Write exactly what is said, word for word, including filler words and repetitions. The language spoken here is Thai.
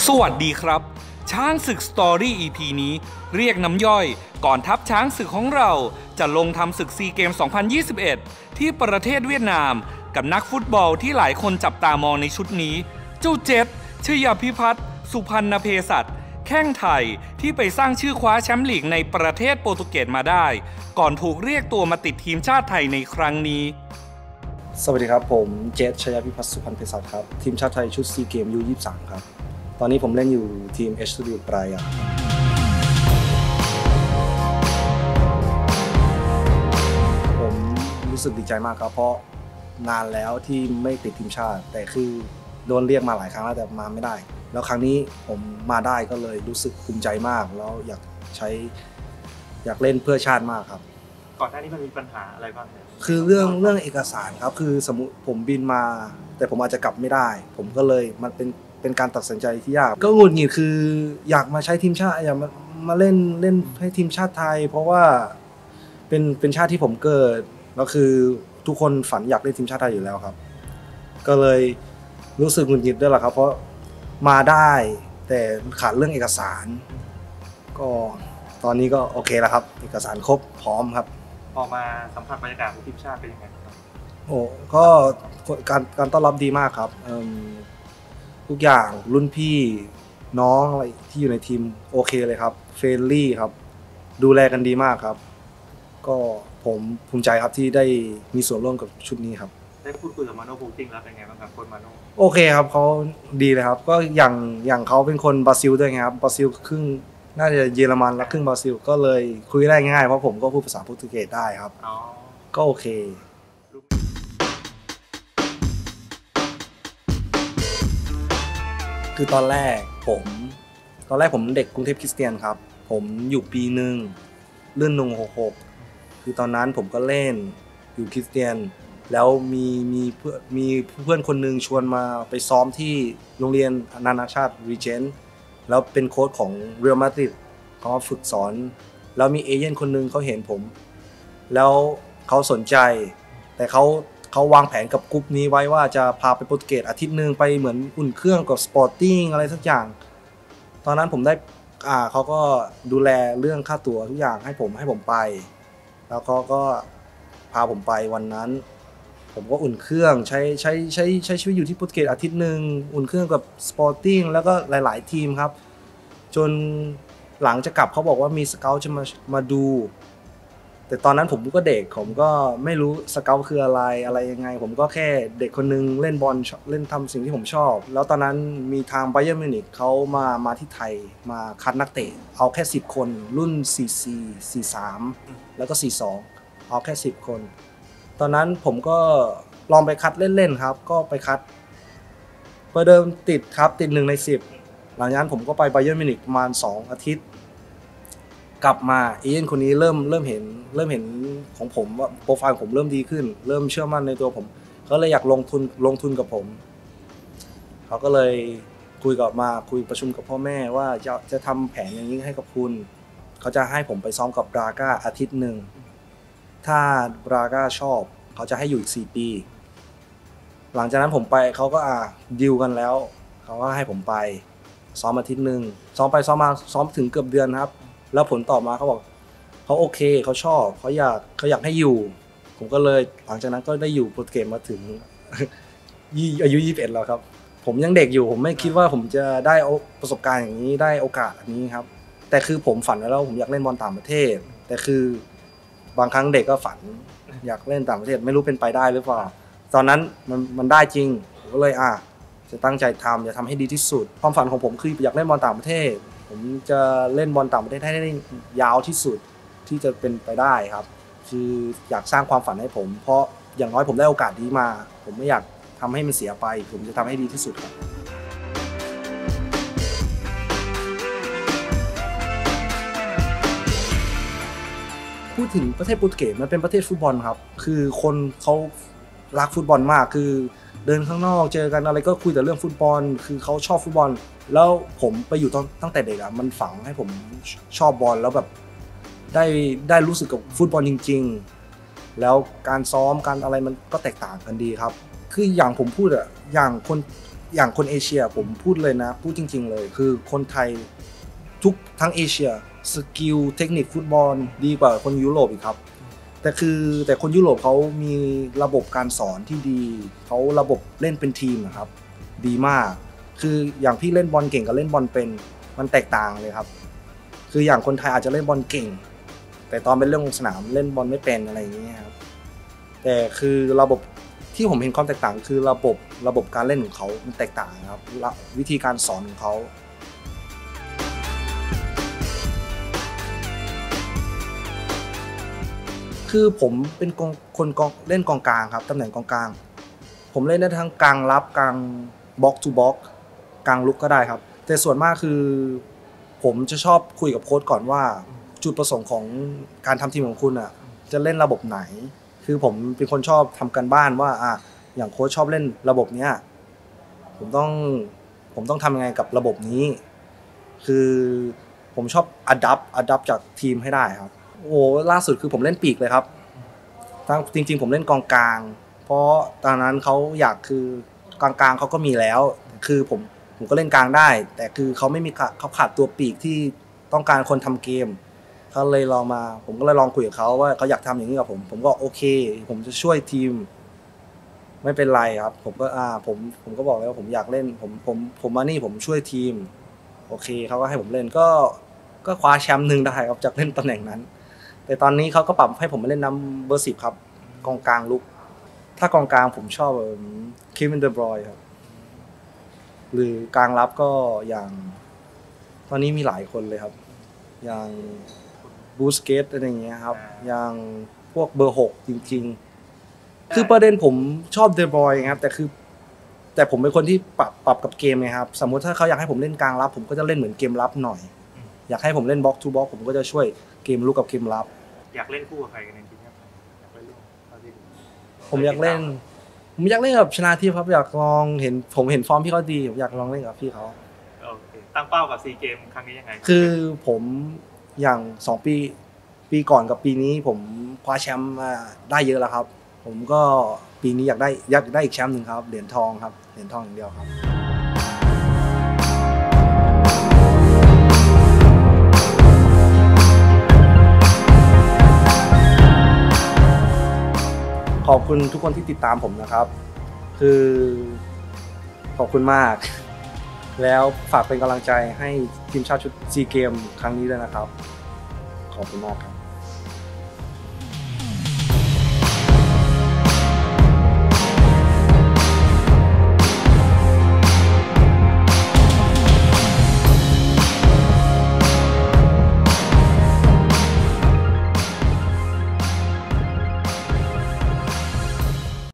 สวัสดีครับช้างศึกสตอรี่ อี พี นี้เรียกน้ำย่อยก่อนทัพช้างศึกของเราจะลงทำศึกซีเกม สองพันยี่สิบเอ็ด ที่ประเทศเวียดนามกับนักฟุตบอลที่หลายคนจับตามองในชุดนี้เจ้าเจษชยพิพัฒน์สุพรรณเภสัชแข้งไทยที่ไปสร้างชื่อคว้าแชมป์ลีกในประเทศโปรตุเกสมาได้ก่อนถูกเรียกตัวมาติดทีมชาติไทยในครั้งนี้สวัสดีครับผมเจษชยพิพัฒน์สุพรรณเภสัชครับทีมชาติไทยชุดซีเกม ยู ยี่สิบสาม ครับตอนนี้ผมเล่นอยู่ทีม เอช ที ยู ปรายาผมรู้สึกดีใจมากครับเพราะนานแล้วที่ไม่ติดทีมชาติแต่คือโดนเรียกมาหลายครั้งแล้วแต่มาไม่ได้แล้วครั้งนี้ผมมาได้ก็เลยรู้สึกภูมิใจมากแล้วอยากใช้อยากเล่นเพื่อชาติมากครับก่อนหน้านี้มันมีปัญหาอะไรบ้างเนี่ยคือเรื่องเรื่องเอกสารครับคือสมมุติผมบินมาแต่ผมอาจจะกลับไม่ได้ผมก็เลยมันเป็นเป็นการตัดสินใจที่ยากก็หงุดหงิดคืออยากมาใช้ทีมชาติอยากมามาเล่นเล่นให้ทีมชาติไทยเพราะว่าเป็นเป็นชาติที่ผมเกิดแล้วคือทุกคนฝันอยากเล่นทีมชาติไทยอยู่แล้วครับก็เลยรู้สึกหงุดหงิดด้วยแหละครับเพราะมาได้แต่ขาดเรื่องเอกสารก็ตอนนี้ก็โอเคแล้วครับเอกสารครบพร้อมครับออกมาสัมผัสบรรยากาศของทีมชาติเป็นยังไงครับโอ้ก็การการต้อนรับดีมากครับทุกอย่างรุ่นพี่น้องอะไรที่อยู่ในทีมโอเคเลยครับเฟรนลี่ครับดูแลกันดีมากครับก็ผมภูมิใจครับที่ได้มีส่วนร่วมกับชุดนี้ครับได้พูดคุยกับมาโน่พูติงแล้วเป็นไงบ้างครับคนมาโน่โอเคครับเขาดีเลยครับก็อย่างอย่างเขาเป็นคนบราซิลด้วยไงครับบราซิลครึ่งน่าจะเยอรมันและครึ่งบราซิลก็เลยคุยได้ง่ายเพราะผมก็พูดภาษาโปรตุเกสได้ครับก็โอเคคือตอนแรกผมตอนแรกผมเด็กกรุงเทพคริสเตียนครับผมอยู่ปีหนึ่งเลื่อนหนึ่งหกหกคือตอนนั้นผมก็เล่นอยู่คริสเตียนแล้วมีมีเพื่อนมีเพื่อนคนหนึ่งชวนมาไปซ้อมที่โรงเรียนนานาชาติรีเจนต์แล้วเป็นโค้ชของเรอัลมาดริดเขาฝึกสอนแล้วมีเอเจนต์คนหนึ่งเขาเห็นผมแล้วเขาสนใจแต่เขาเขาวางแผนกับกลุ่มนี้ไว้ว่าจะพาไปโปรตุเกสอาทิตย์หนึ่งไปเหมือนอุ่นเครื่องกับสปอร์ติ้งอะไรสักอย่างตอนนั้นผมได้อ่าเขาก็ดูแลเรื่องค่าตั๋วทุกอย่างให้ผมให้ผมไปแล้วเขาก็พาผมไปวันนั้นผมก็อุ่นเครื่องใช้ใช้ใช้ใช้ชีวิตอยู่ที่โปรตุเกสอาทิตย์หนึ่งอุ่นเครื่องกับสปอร์ติ้งแล้วก็หลายๆทีมครับจนหลังจะกลับเขาบอกว่ามีสเกาต์จะมามาดูแต่ตอนนั้นผมก็เด็กผมก็ไม่รู้สเกาต์คืออะไรอะไรยังไงผมก็แค่เด็กคนนึงเล่นบอลเล่นทำสิ่งที่ผมชอบแล้วตอนนั้นมีทางไบเยิร์นมิวนิกเขามามาที่ไทยมาคัดนักเตะเอาแค่สิบคนรุ่นสี่สิบสี่ สี่สิบสามแล้วก็สี่สิบสองเอาแค่สิบคนตอนนั้นผมก็ลองไปคัดเล่นๆครับก็ไปคัดประเดิมติดครับติดหนึ่งในสิบหลังจากนั้นผมก็ไปไบเยิร์นมิวนิกประมาณสองอาทิตย์กลับมาเอเจนต์คนนี้เริ่มเริ่มเห็นเริ่มเห็นของผมว่าโปรไฟล์ผมเริ่มดีขึ้นเริ่มเชื่อมั่นในตัวผมเขาเลยอยากลงทุนลงทุนกับผมเขาก็เลยคุยกับมาคุยประชุมกับพ่อแม่ว่าจะจะทำแผนอย่างนี้ให้กับคุณเขาจะให้ผมไปซ้อมกับบราก้าอาทิตย์หนึ่งถ้าบราก้าชอบเขาจะให้อยู่อีกสี่ปีหลังจากนั้นผมไปเขาก็อ่าดีลกันแล้วเขาก็ให้ผมไปซ้อมอาทิตย์หนึ่งซ้อมไปซ้อมมาซ้อมถึงเกือบเดือนครับแล้วผลตอบมาเขาบอกเขาโอเคเขาชอบเขาอยากเขาอยากให้อยู่ผมก็เลยหลังจากนั้นก็ได้อยู่โปรตุเกสมาถึง อายุยี่สิบเอ็ดแล้วครับผมยังเด็กอยู่ผมไม่คิดว่าผมจะได้ประสบการณ์อย่างนี้ได้โอกาสอันนี้ครับแต่คือผมฝันไว้แล้วผมอยากเล่นบอลต่างประเทศแต่คือบางครั้งเด็กก็ฝันอยากเล่นต่างประเทศไม่รู้เป็นไปได้หรือเปล่าตอนนั้นมันมันได้จริงผมก็เลยอ่ะจะตั้งใจทำจะทำให้ดีที่สุดความฝันของผมคืออยากเล่นบอลต่างประเทศผมจะเล่นบอลต่างประเทศให้ได้ยาวที่สุดที่จะเป็นไปได้ครับคืออยากสร้างความฝันให้ผมเพราะอย่างน้อยผมได้โอกาสนี้มาผมไม่อยากทำให้มันเสียไปผมจะทำให้ดีที่สุดครับพูดถึงประเทศโปรตุเกสมันเป็นประเทศฟุตบอลครับคือคนเขารักฟุตบอลมากคือเดินข้างนอกเจอกันอะไรก็คุยแต่เรื่องฟุตบอลคือเขาชอบฟุตบอลแล้วผมไปอยู่ตั้งแต่เด็กอ่ะมันฝังให้ผมชอบบอลแล้วแบบได้ได้รู้สึกกับฟุตบอลจริงๆแล้วการซ้อมการอะไรมันก็แตกต่างกันดีครับคืออย่างผมพูดอ่ะอย่างคนอย่างคนเอเชียผมพูดเลยนะพูดจริงๆเลยคือคนไทยทุกทั้งเอเชียสกิลเทคนิคฟุตบอลดีกว่าคนยุโรปอีกครับแต่คือแต่คนยุโรปเขามีระบบการสอนที่ดีเขาระบบเล่นเป็นทีมนะครับดีมากคืออย่างพี่เล่นบอลเก่งกับเล่นบอลเป็นมันแตกต่างเลยครับคืออย่างคนไทยอาจจะเล่นบอลเก่งแต่ตอนเป็นเรื่องลงสนามเล่นบอลไม่เป็นอะไรอย่างเงี้ยครับแต่คือระบบที่ผมเห็นความแตกต่างคือระบบระบบการเล่นของเขามันแตกต่างครับวิธีการสอนของเขาคือผมเป็นคนกองเล่นกองกลางครับตำแหน่งกองกลางผมเล่นได้ทั้งกลางรับกลางบล็อกทูบล็อกกลางลุกก็ได้ครับแต่ส่วนมากคือผมจะชอบคุยกับโค้ชก่อนว่าจุดประสงค์ของการทำทีมของคุณอ่ะจะเล่นระบบไหนคือผมเป็นคนชอบทำการบ้านว่าอ่ะอย่างโค้ชชอบเล่นระบบเนี้ยผมต้องผมต้องทำยังไงกับระบบนี้คือผมชอบอัดดับอัดดับจากทีมให้ได้ครับโอ้ล่าสุดคือผมเล่นปีกเลยครับทั้งจริงๆผมเล่นกองกลางเพราะตอนนั้นเขาอยากคือกลางๆเขาก็มีแล้วคือผมผมก็เล่นกลางได้แต่คือเขาไม่มีเขาขาดตัวปีกที่ต้องการคนทำเกมเขาเลยลองมาผมก็เลยลองคุยกับเขาว่าเขาอยากทำอย่างนี้กับผมผมก็โอเคผมจะช่วยทีมไม่เป็นไรครับผมก็อ่าผมผมก็บอกเลยว่าผมอยากเล่นผมผมผมมานี่ผมช่วยทีมโอเคเขาก็ให้ผมเล่นก็ก็คว้าแชมป์หนึ่งได้ครับจากเล่นตำแหน่งนั้นแต่ตอนนี้เขาก็ปรับให้ผมมาเล่นน้ำเบอร์สิบครับกองกลางลุกถ้ากองกลางผมชอบเควินเดบรอยน์ครับหรือกลางรับก็อย่างตอนนี้มีหลายคนเลยครับอย่างบูสเกตอะไรอย่างเงี้ยครับอย่างพวกเบอร์หกจริงๆคือประเด็นผมชอบเดบรอยน์ครับแต่คือแต่ผมเป็นคนที่ปรับปรับกับเกมไงครับสมมุติถ้าเขาอยากให้ผมเล่นกลางรับผมก็จะเล่นเหมือนเกมรับหน่อยอยากให้ผมเล่นบล็อกทูบล็อกผมก็จะช่วยเกมลุกกับเกมรับอยากเล่นคู่กับใครกันในทีมครับอยากเล่นผมอยากเล่นผมอยากเล่นกับชนาทิพย์ครับอยากลองเห็นผมเห็นฟอร์มพี่เขาดีผมอยากลองเล่นกับพี่เขาโอเคตั้งเป้ากับซีเกมครั้งนี้ยังไงคือผมอย่างสองปีปีก่อนกับปีนี้ผมคว้าแชมป์มาได้เยอะแล้วครับผมก็ปีนี้อยากได้อยากได้อีกแชมป์หนึ่งครับเหรียญทองครับเหรียญทองอย่างเดียวครับขอบคุณทุกคนที่ติดตามผมนะครับคือขอบคุณมากแล้วฝากเป็นกำลังใจให้ทีมชาติชุดซีเกมครั้งนี้ด้วยนะครับขอบคุณมากครับ